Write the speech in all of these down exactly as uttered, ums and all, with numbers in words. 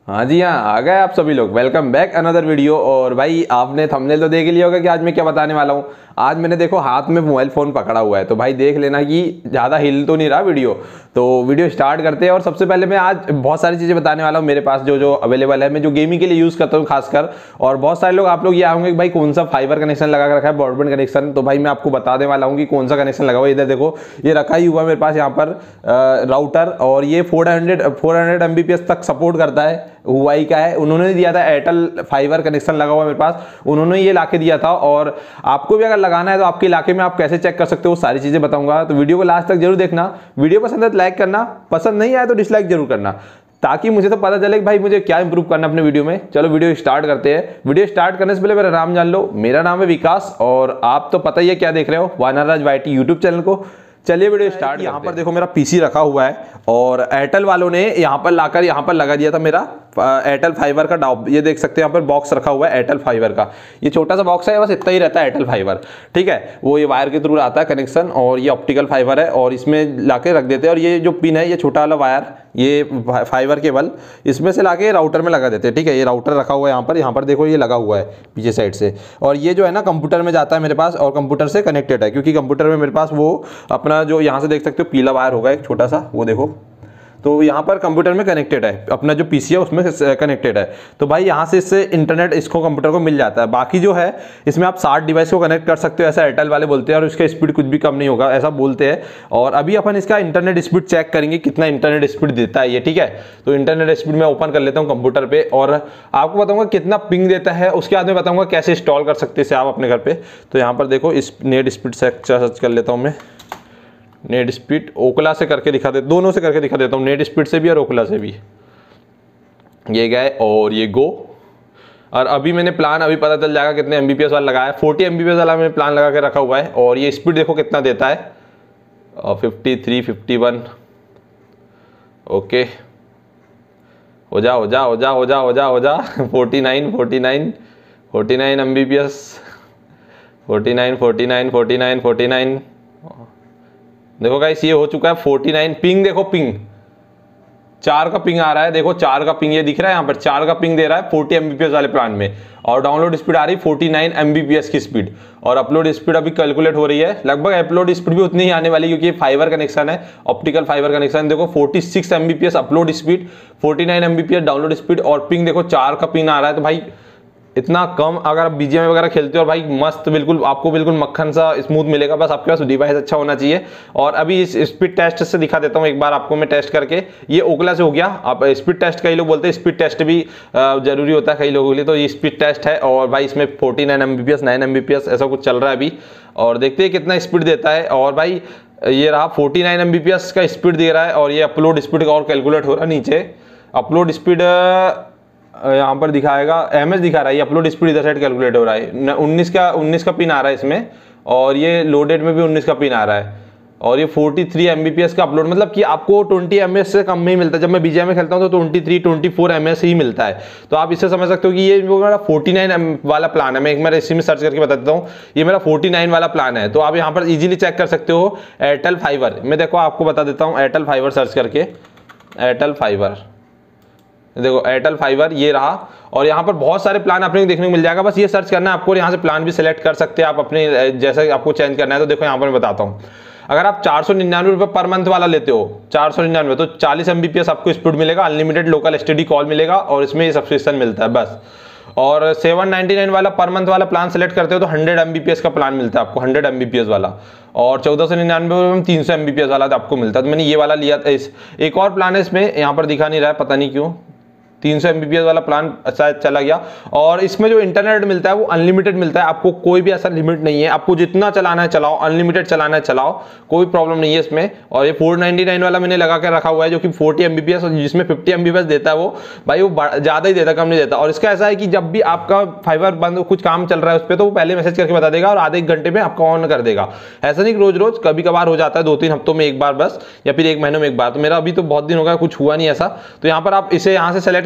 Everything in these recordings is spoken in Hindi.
हाँ जी हाँ, आ गए आप सभी लोग। Welcome back another video. और भाई आपने थंबनेल तो देख ही लिया होगा कि आज मैं क्या बताने वाला हूँ। आज मैंने देखो हाथ में मोबाइल फ़ोन पकड़ा हुआ है, तो भाई देख लेना कि ज़्यादा हिल तो नहीं रहा वीडियो। तो वीडियो स्टार्ट करते हैं। और सबसे पहले मैं आज बहुत सारी चीज़ें बताने वाला हूँ मेरे पास जो जो अवेलेबल है, मैं जो गेमिंग के लिए यूज़ करता हूँ खासकर। और बहुत सारे लोग आप लोग ये आओगे कि भाई कौन सा फाइबर कनेक्शन लगा रखा है, ब्रॉडबैंड कनेक्शन। तो भाई मैं आपको बताने वाला हूँ कि कौन सा कनेक्शन लगा हुआ है। इधर देखो ये रखा ही हुआ मेरे पास यहाँ पर राउटर, और ये four hundred four hundred M B P S तक सपोर्ट करता है। हुआई का है, उन्होंने दिया था। एयरटेल फाइबर कनेक्शन लगा हुआ मेरे पास, उन्होंने ये लाके दिया था। और आपको भी अगर लगाना है तो आपके इलाके में आप कैसे चेक कर सकते हो, सारी चीजें बताऊंगा। तो वीडियो को लास्ट तक जरूर देखना। वीडियो पसंद है तो लाइक करना, पसंद नहीं आया तो डिसलाइक जरूर करना, ताकि मुझे तो पता चले कि भाई मुझे क्या इंप्रूव करना अपने वीडियो में। चलो वीडियो स्टार्ट करते हैं। वीडियो स्टार्ट करने से पहले मेरा नाम जान लो। मेरा नाम है विकास, और आप तो पता ही है क्या देख रहे हो, वानरराज वाईटी यूट्यूब चैनल को। चलिए वीडियो स्टार्ट। यहाँ पर देखो मेरा पीसी रखा हुआ है, और एयरटेल वालों ने यहाँ पर लाकर यहाँ पर लगा दिया था मेरा एयरटेल फाइबर का डाउ। ये देख सकते हैं यहाँ पर बॉक्स रखा हुआ है एयरटेल फाइबर का। ये छोटा सा बॉक्स है, बस इतना ही रहता है एयरटेल फाइबर, ठीक है। वो ये वायर के थ्रू आता है कनेक्शन, और ये ऑप्टिकल फाइबर है, और इसमें लाके रख देते हैं। और ये जो पिन है, ये छोटा वाला वायर, ये फाइबर केबल इसमें से लाके राउटर में लगा देते हैं, ठीक है। ये राउटर रखा हुआ है यहाँ पर। यहाँ पर देखो ये लगा हुआ है पीछे साइड से, और ये जो है ना कंप्यूटर में जाता है मेरे पास, और कंप्यूटर से कनेक्टेड है, क्योंकि कंप्यूटर में मेरे पास वो अपना जो यहाँ से देख सकते हो पीला वायर होगा एक छोटा सा, वो देखो। तो यहाँ पर कंप्यूटर में कनेक्टेड है, अपना जो पीसी है उसमें कनेक्टेड है। तो भाई यहाँ से इससे इंटरनेट इसको कंप्यूटर को मिल जाता है। बाकी जो है इसमें आप साठ डिवाइस को कनेक्ट कर सकते हो, ऐसा एयरटेल वाले बोलते हैं, और इसका स्पीड कुछ भी कम नहीं होगा, ऐसा बोलते हैं। और अभी अपन इसका इंटरनेट स्पीड चेक करेंगे, कितना इंटरनेट स्पीड देता है ये, ठीक है। तो इंटरनेट स्पीड मैं ओपन कर लेता हूँ कंप्यूटर पे, और आपको बताऊंगा कितना पिंग देता है। उसके बाद में बताऊंगा कैसे इंस्टॉल कर सकते हैं आप अपने घर पे। तो यहाँ पर देखो इस नेट स्पीड सर्च कर लेता हूँ मैं। नेट स्पीड ओकला से करके दिखा दे, दोनों से करके दिखा देता हूँ, नेट स्पीड से भी और ओकला से भी। ये गए और ये गो। और अभी मैंने प्लान अभी पता चल जाएगा कितने एमबीपीएस वाला लगाया है। फोर्टी एमबीपीएस वाला मैंने प्लान लगा के रखा हुआ है। और ये स्पीड देखो कितना देता है, fifty three fifty one. Okay, हो जा हो जा हो जा हो जा हो जा हो जा forty nine forty nine forty nine Mbps, forty nine forty nine forty nine forty nine. देखो गाइस ये हो चुका है फोर्टी नाइन। पिंग देखो, पिंग चार का पिंग आ रहा है, देखो चार का पिंग ये दिख रहा है यहाँ पर, चार का पिंग दे रहा है फोर्टी एमबीपीएस वाले प्लान में। और डाउनलोड स्पीड आ रही फोर्टी नाइन एमबीपीएस की स्पीड। और अपलोड स्पीड अभी कैलकुलेट हो रही है, लगभग अपलोड स्पीड भी उतनी ही आने वाली, क्योंकि फाइबर कनेक्शन है, ऑप्टिकल फाइबर कनेक्शन। देखो forty six Mbps upload speed, forty nine Mbps download speed, और पिंग देखो चार का पिंग आ रहा है। तो भाई इतना कम, अगर आप बीजीएम वगैरह खेलते हो और भाई मस्त, बिल्कुल आपको बिल्कुल मक्खन सा स्मूथ मिलेगा। बस आपके पास डिवाइस अच्छा होना चाहिए। और अभी इस स्पीड टेस्ट से दिखा देता हूँ एक बार आपको मैं टेस्ट करके। ये ओकला से हो गया। आप स्पीड टेस्ट कई लोग बोलते हैं, स्पीड टेस्ट भी जरूरी होता है कई लोगों के लिए, तो ये स्पीड टेस्ट है। और भाई इसमें forty nine Mbps nine Mbps ऐसा कुछ चल रहा है अभी, और देखते हैं कितना स्पीड देता है। और भाई ये रहा फोर्टी नाइन एमबीपीएस का स्पीड दे रहा है, और ये अपलोड स्पीड और कैलकुलेट हो रहा है नीचे। अपलोड स्पीड यहाँ पर दिखाएगा, एमएस दिखा रहा है, ये अपलोड स्पीड इधर साइड कैलकुलेट हो रहा है। उन्नीस का उन्नीस का पिन आ रहा है इसमें, और ये लोडेड में भी उन्नीस का पिन आ रहा है। और ये फोर्टी थ्री एमबीपीएस का अपलोड, मतलब कि आपको ट्वेंटी एमएस से कम में ही मिलता है। जब मैं बीजीएम में खेलता हूँ तो twenty three twenty four ms ही मिलता है। तो आप इससे समझ सकते हो कि ये मेरा फोर्टी नाइन वाला प्लान है। मैं एक बार इसी में सर्च करके बता देता हूँ, ये मेरा फोर्टी नाइन वाला प्लान है। तो आप यहाँ पर इजीली चेक कर सकते हो एयरटेल फाइबर। मैं देखो आपको बता देता हूँ एयरटेल फाइबर सर्च करके, एयरटेल फाइबर देखो एयरटेल फाइबर ये रहा। और यहाँ पर बहुत सारे प्लान आपको देखने को मिल जाएगा, बस ये सर्च करना है आपको। यहाँ से प्लान भी सिलेक्ट कर सकते हैं आप अपने जैसे आपको चेंज करना है। तो देखो यहाँ पर मैं बताता हूँ, अगर आप चार सौ निन्यानवे रुपये पर मंथ वाला लेते हो, चार सौ निन्यानवे, तो चालीस एमबीपीएस आपको स्पीड मिलेगा, अनलिमिटेड लोकल एसटीडी कॉल मिलेगा, और इसमें ये सब्सक्रिप्शन मिलता है बस। और सेवन नाइनटी नाइन वाला पर मंथ वाला प्लान सेलेक्ट करते हो तो हंड्रेड एमबीपीएस का प्लान मिलता है आपको, हंड्रेड एमबीपीएस वाला। और चौदह सौ निन्यानवे में तीन सौ एमबीपीएस वाला आपको मिलता है। तो मैंने ये वाला लिया था। इस एक और प्लान है इसमें, यहाँ पर दिखा नहीं रहा है, पता नहीं क्यों, तीन सौ एमबीपीएस वाला प्लान शायद चला गया। और इसमें जो इंटरनेट मिलता है वो अनलिमिटेड मिलता है, आपको कोई भी ऐसा लिमिट नहीं है, आपको जितना चलाना है चलाओ, अनलिमिटेड चलाना है चलाओ, कोई प्रॉब्लम नहीं है इसमें। और ये फोर नाइनटी नाइन वाला मैंने लगा कर रखा हुआ है, जो कि फोर्टी एमबीपीएस, जिसमें फिफ्टी एमबीपीएस देता है वो, भाई वो ज्यादा ही देता, कम नहीं देता। और इसका ऐसा है कि जब भी आपका फाइबर बंद, कुछ काम चल रहा है उस पर, तो वो पहले मैसेज करके बता देगा और आधे एक घंटे में आपका ऑन कर देगा। ऐसा नहीं रोज रोज, कभी कभार हो जाता है, दो तीन हफ्तों में एक बार बस, या फिर एक महीने में एक बार। तो मेरा अभी तो बहुत दिन हो गया, कुछ हुआ नहीं ऐसा। तो यहाँ पर आप इसे यहाँ से सेलेक्ट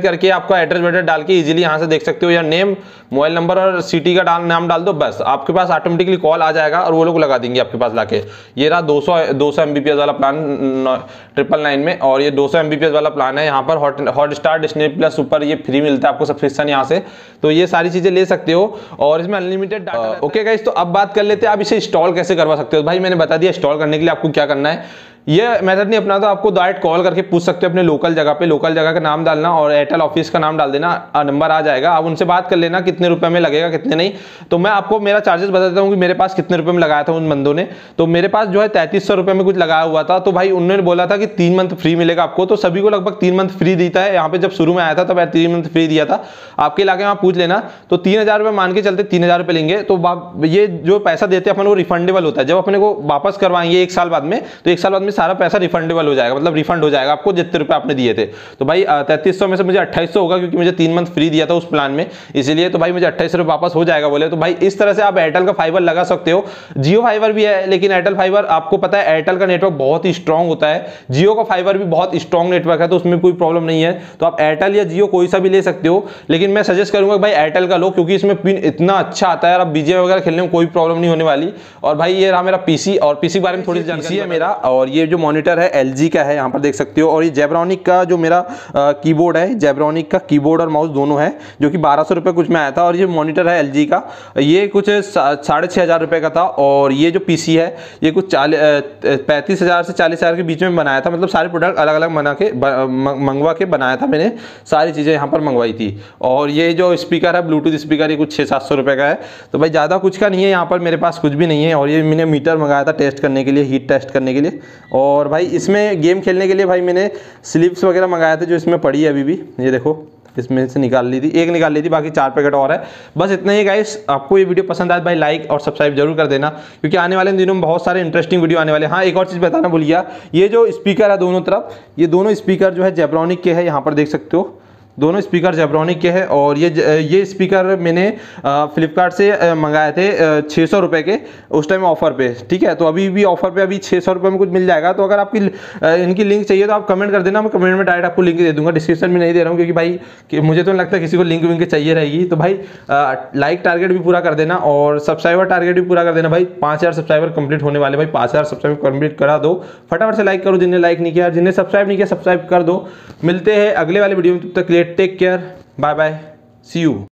करके आपका एड्रेस वेड्रेस डाल के इजीली यहाँ से देख सकते हो, या नेम, मोबाइल नंबर और सिटी का डाल नाम डाल दो, बस आपके पास ऑटोमेटिकली कॉल आ जाएगा और वो लोग लगा देंगे आपके पास लाके। ये रहा दो सौ दो सौ एमबीपीएस वाला प्लान ट्रिपल नाइन में, और ये दो सौ एमबीपीएस वाला प्लान है। यहाँ पर हॉट हॉटस्टार, डिस्नी प्लस ऊपर ये फ्री मिलता है आपको सब्सक्रिप्शन यहाँ से, तो ये सारी चीजें ले सकते हो और इसमें अनलिमिटेड डाटा। ओके गाइस, तो अब बात कर लेते हैं आप इसे इंस्टॉल कैसे करवा सकते हो। भाई मैंने बता दिया इंस्टॉल करने के लिए आपको क्या करना है। ये मेथड नहीं अपना तो आपको डायरेक्ट कॉल करके पूछ सकते हो अपने लोकल जगह पे, लोकल जगह का नाम डालना और एयरटेल ऑफिस का नाम डाल देना, नंबर आ जाएगा। आप उनसे बात कर लेना कितने रुपए में लगेगा कितने नहीं। तो मैं आपको मेरा चार्जेस बता देता हूँ कि मेरे पास कितने रुपए में लगाया था उन बंदों ने। तो मेरे पास जो है तैंतीस सौ रुपए में कुछ लगाया हुआ था। तो भाई उन्होंने बोला था कि तीन मंथ फ्री मिलेगा आपको, तो सभी को लगभग तीन मंथ फ्री देता है। यहाँ पे जब शुरू में आया था तब तीन मंथ फ्री दिया था। आपके इलाके में आप पूछ लेना। तो तीन हजार रुपये मान के चलते तीन हजार रुपये लेंगे। तो ये जो पैसा देते हैं अपन वो रिफंडेबल होता है। जब अपने को वापस करवाएंगे एक साल बाद में, तो एक साल बाद में सारा पैसा रिफंड हो जाएगा, मतलब रिफंड हो जाएगा आपको जितने रुपए आपने दिए थे। तो भाई तैंतीस सौ में से मुझे अट्ठाईस सौ होगा क्योंकि मुझे तीन मंथ फ्री दिया था उस प्लान में, इसलिए तो भाई मुझे अट्ठाईस रुपए वापस हो जाएगा बोले। तो भाई इस तरह से आप एयरटेल का फाइबर लगा सकते हो। जियो फाइबर भी है, लेकिन एयरटेल फाइबर आपको पता है एयरटेल का नेटवर्क बहुत ही स्ट्रांग होता है, जियो का फाइबर भी बहुत स्ट्रांग नेटवर्क है, तो उसमें कोई प्रॉब्लम नहीं है। तो आप एयरटेल या जियो कोई सा भी ले सकते हो, लेकिन मैं सजेस्ट करूंगा भाई एयरटेल का लो, क्योंकि इसमें पिन इतना अच्छा आता है और आप बीजे वगैरह खेलने में कोई प्रॉब्लम नहीं होने वाली। और भाई ये रहा मेरा पीसी, और पीसी के बारे में थोड़ी सी जानकारी है मेरा। और ये जो मॉनिटर है एलजी का है, यहाँ पर देख सकते हो। और ये जेब्रॉनिक का जो मेरा कीबोर्ड है, जेब्रॉनिक का कीबोर्ड और माउस दोनों है, जो कि बारह सौ रुपये कुछ में आया था। और ये मॉनिटर है एलजी का, ये कुछ साढ़े छः हज़ार रुपये का था। और ये जो पीसी है ये कुछ चालीस पैंतीस हज़ार से चालीस हज़ार के बीच में बनाया था, मतलब सारे प्रोडक्ट अलग अलग बना के मंगवा के बनाया था मैंने, सारी चीज़ें यहाँ पर मंगवाई थी। और ये जो स्पीकर है ब्लूटूथ स्पीकर, ये कुछ छः सात सौ रुपये का है। तो भाई ज़्यादा कुछ का नहीं है, यहाँ पर मेरे पास कुछ भी नहीं है। और ये मैंने मीटर मंगाया था टेस्ट करने के लिए, हीट टेस्ट करने के लिए। और भाई इसमें गेम खेलने के लिए भाई मैंने स्लिप्स वगैरह मंगाए थे, जो इसमें पड़ी है अभी भी, ये देखो इसमें से निकाल ली थी, एक निकाल ली थी, बाकी चार पैकेट और है। बस इतना ही गाइस। आपको ये वीडियो पसंद आए भाई लाइक और सब्सक्राइब जरूर कर देना, क्योंकि आने वाले दिनों में बहुत सारे इंटरेस्टिंग वीडियो आने वाले हैं। हाँ, एक और चीज़ बताना भूल गया, ये जो स्पीकर है दोनों तरफ, ये दोनों स्पीकर जो है जेब्रॉनिक के है, यहाँ पर देख सकते हो दोनों स्पीकर जेब्रॉनिक के हैं। और ये ये स्पीकर मैंने फ्लिपकार्ट से मंगाए थे छः सौ रुपये के, उस टाइम ऑफर पे, ठीक है। तो अभी भी ऑफर पे अभी छः सौ रुपये में कुछ मिल जाएगा। तो अगर आपकी इनकी लिंक चाहिए तो आप कमेंट कर देना, मैं कमेंट में डायरेक्ट आपको लिंक दे दूंगा, डिस्क्रिप्शन में नहीं दे रहा हूँ, क्योंकि भाई कि मुझे तो नहीं लगता किसी को लिंक विंक चाहिए रहेगी। तो भाई लाइक टारगेट भी पूरा कर देना और सब्सक्राइबर टारगेट भी पूरा कर देना। भाई पाँच हज़ार सब्सक्राइबर कंप्लीट होने वाले, भाई पाँच हज़ार सब्सक्राइबर कंप्लीट करा दो, फटाफट से लाइक करो जिन्हें लाइक नहीं किया, जिन्हें सब्सक्राइब नहीं किया सब्सक्राइब कर दो। मिलते हैं अगले वाले वीडियो में, तब तक take care, bye bye, see you.